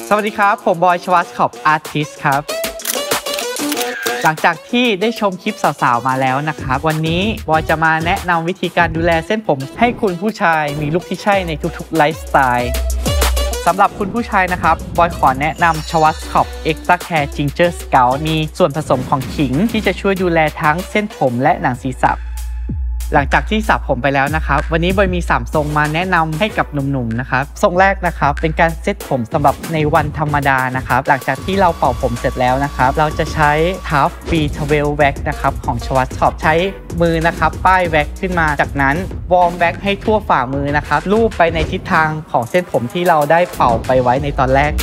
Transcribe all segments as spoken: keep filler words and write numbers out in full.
สวัสดีครับผมบอยชวัสขอบอาร์ติสครับหลังจากที่ได้ชมคลิปสาวๆมาแล้วนะครับวันนี้บอยจะมาแนะนำวิธีการดูแลเส้นผมให้คุณผู้ชายมีลุคที่ใช่ในทุกๆไลฟ์สไตล์สำหรับคุณผู้ชายนะครับบอยขอแนะนำชวัสขอบ Extra Care Ginger Scalp มีส่วนผสมของขิงที่จะช่วยดูแลทั้งเส้นผมและหนังศีรษะหลังจากที่สระผมไปแล้วนะครับวันนี้บอยมีสามทรงมาแนะนำให้กับหนุ่มๆนะครับทรงแรกนะครับเป็นการเซตผมสำหรับในวันธรรมดานะครับหลังจากที่เราเป่าผมเสร็จแล้วนะครับเราจะใช้ Tough Free Travel Wax นะครับของชวัสช็อปใช้มือนะครับป้ายแว็กขึ้นมาจากนั้นวอร์มแว็กให้ทั่วฝ่ามือนะครับลูบไปในทิศทางของเส้นผมที่เราได้เป่าไปไว้ในตอนแรก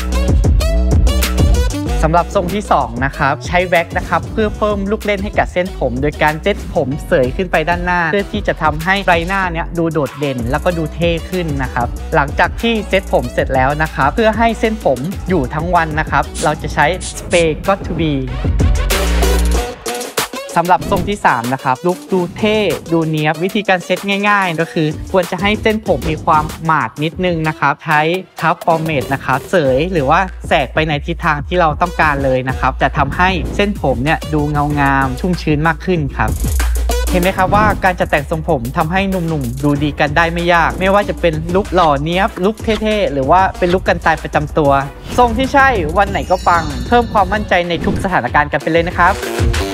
สำหรับทรงที่สองนะครับใช้แว็กนะครับเพื่อเพิ่มลูกเล่นให้กับเส้นผมโดยการเซตผมเสยขึ้นไปด้านหน้าเพื่อที่จะทำให้ใบหน้าเนี้ยดูโดดเด่นแล้วก็ดูเท่ขึ้นนะครับหลังจากที่เซตผมเสร็จแล้วนะครับเพื่อให้เส้นผมอยู่ทั้งวันนะครับเราจะใช้สเปรย์ Got to Beสำหรับทรงที่สามนะครับลุคดูเท่ดูเนี้ยบวิธีการเซตง่ายๆก็คือควรจะให้เส้นผมมีความหมาดนิดนึงนะครับใช้ทับฟอร์เมตนะครับเสยหรือว่าแสกไปในทิศทางที่เราต้องการเลยนะครับจะทำให้เส้นผมเนี่ยดูเงางามชุ่มชื้นมากขึ้นครับเห็นไหมครับว่าการจัดแต่งทรงผมทำให้หนุ่มๆดูดีกันได้ไม่ยากไม่ว่าจะเป็นลุคหล่อเนี้ยบลุคเท่ๆหรือว่าเป็นลุคกันตายประจำตัวทรงที่ใช่วันไหนก็ปังเพิ่มความมั่นใจในทุกสถานการณ์กันไปเลยนะครับ